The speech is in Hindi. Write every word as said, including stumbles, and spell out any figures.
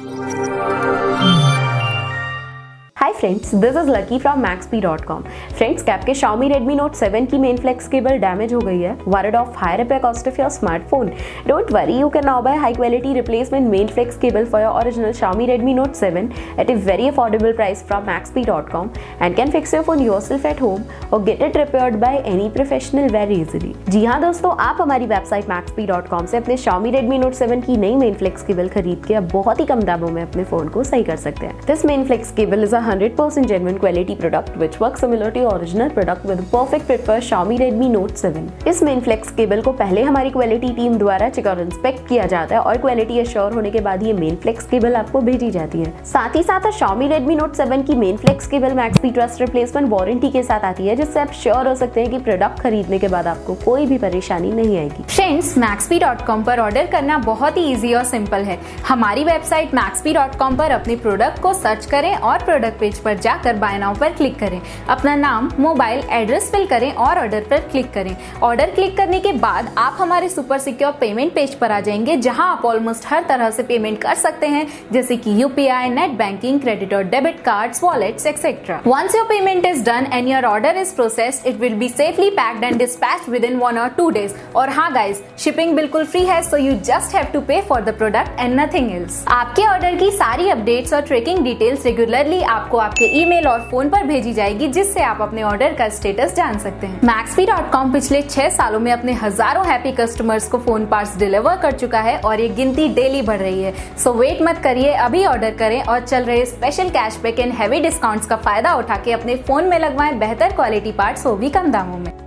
Hi friends, this is Lucky from Maxpe dot com. Friends, कैप के Xiaomi Redmi Note सेवन की मेन फ्लेक्स केबल डैमेज हो गई है। Worried of high repair cost of your smartphone? Don't worry, you can now buy high quality replacement main flex cable for your original Xiaomi Redmi Note seven at a very affordable price from maxp dot com and can fix your phone yourself at home or get it repaired by any professional very easily। जी हाँ दोस्तों, आप हमारी वेबसाइट मैक्सपी डॉट कॉम से अपने Xiaomi Redmi Note सेवन की नई मेन फ्लेक्स केबल खरीद के अब बहुत ही कम दामों में अपने फोन को सही कर सकते हैं। This main flex cable is a one hundred percent genuine quality product which works similar to your original product with a perfect fit for Xiaomi Redmi Note seven. इस मेन फ्लेक्स केबल को पहले हमारी क्वालिटी टीम द्वारा चेक और इंस्पेक्ट किया जाता है और क्वालिटी एश्योर होने के बाद ये मेन फ्लेक्स केबल आपको भेजी जाती है। साथ ही साथ Xiaomi Redmi Note सेवन की main flex cable Maxpe trust replacement warranty के साथ आती है, जिससे आप श्योर हो सकते हैं कि प्रोडक्ट खरीदने के बाद आपको कोई भी परेशानी नहीं आएगी। फ्रेंड्स, मैक्सपी डॉट कॉम पर ऑर्डर करना बहुत ही इजी और सिंपल है। हमारी वेबसाइट मैक्सपी डॉट कॉम पर अपने प्रोडक्ट को सर्च करें और प्रोडक्ट पेज पर जाकर बाय नाउ पर क्लिक करें। अपना नाम, मोबाइल एड्रेस फिल करें और ऑर्डर पर क्लिक करें। ऑर्डर क्लिक करने के बाद आप हमारे सुपर सिक्योर पेमेंट पेज पर आ जाएंगे, जहां आप ऑलमोस्ट हर तरह से पेमेंट कर सकते हैं, जैसे कि यूपीआई, नेट बैंकिंग, क्रेडिट और debit cards, wallets etcetera. Once your payment is done and your order is processed, it will be safely packed and dispatched within one और टू डेज। और हाँ गाइज, शिपिंग बिल्कुल फ्री है, so you just have to pay for the product and nothing else. आपके ऑर्डर की सारी अपडेट्स और ट्रैकिंग डिटेल्स रेगुलरली आपको आपके ईमेल और फोन पर भेजी जाएगी, जिससे आप अपने ऑर्डर का स्टेटस जान सकते हैं। मैक्सपी डॉट कॉम पिछले छह सालों में अपने हजारों हैप्पी कस्टमर्स को फोन पार्ट्स डिलीवर कर चुका है और ये गिनती डेली बढ़ रही है। सो वेट मत करिए, अभी ऑर्डर करें और चल रहे special cashback and heavy discounts का फायदा उठा के अपने फोन में लगवाएं बेहतर क्वालिटी पार्ट्स, वो भी कम दामों में।